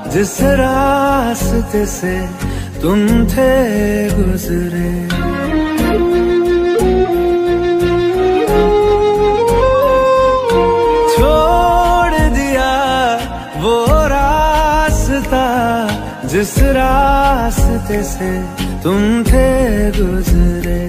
जिस रास्ते से तुम थे गुजरे। छोड़ दिया वो रास्ता जिस रास्ते से तुम थे गुजरे।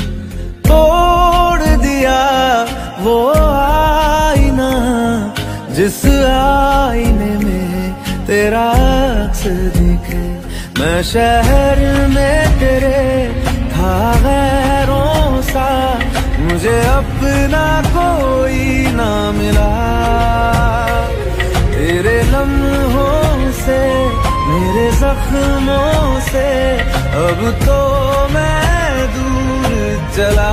तोड़ दिया वो आईना जिस आईने में तेरा अक्स दिखे। मैं शहर में तेरे था गैरों सा, मुझे अपना कोई ना मिला। तेरे लम्हों से मेरे जख्मों से अब तो मैं दूर चला।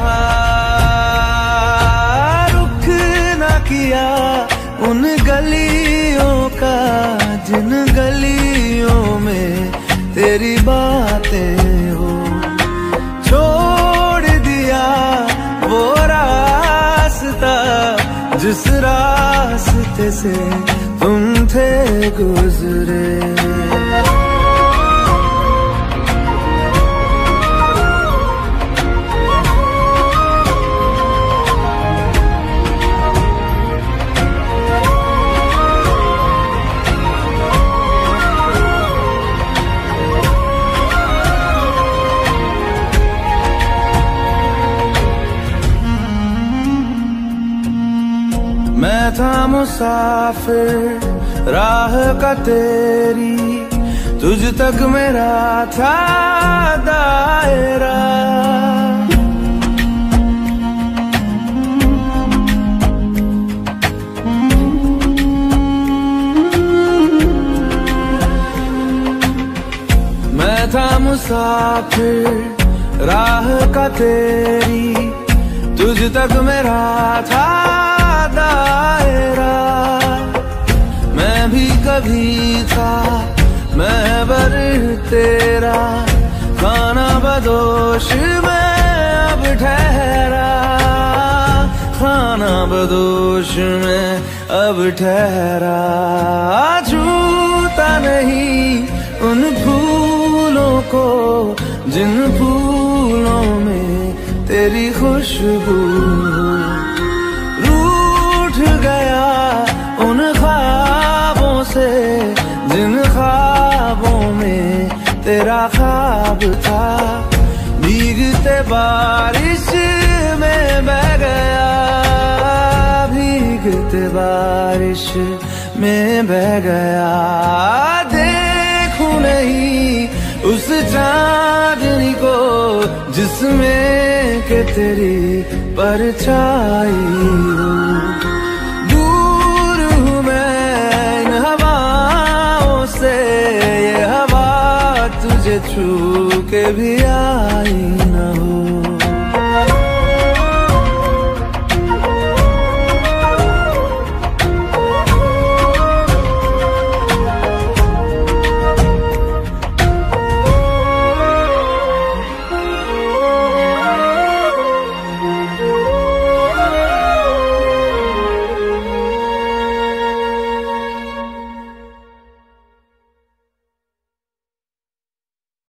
रुख ना किया उन गलियों का जिन गलियों में तेरी बातें हो। छोड़ दिया वो रास्ता जिस रास्ते से तुम थे गुजरे। मैं था मुसाफिर राह का तेरी, तुझ तक मेरा था दायरा। मैं था मुसाफिर राह का तेरी, तुझ तक मेरा था दायरा। मैं भी कभी था महबर तेरा, खाना बदोश में अब ठहरा। खाना बदोश में अब ठहरा। छूता नहीं उन फूलों को जिन फूलों में तेरी खुशबू। गया उन ख्वाबों से जिन ख्वाबों में तेरा ख्वाब था। भीगते बारिश में बह गया, भीगते बारिश में बह गया। देखूं नहीं उस चांदनी को जिसमें के तेरी परछाई हो। ये हवा तुझे छू के भी आई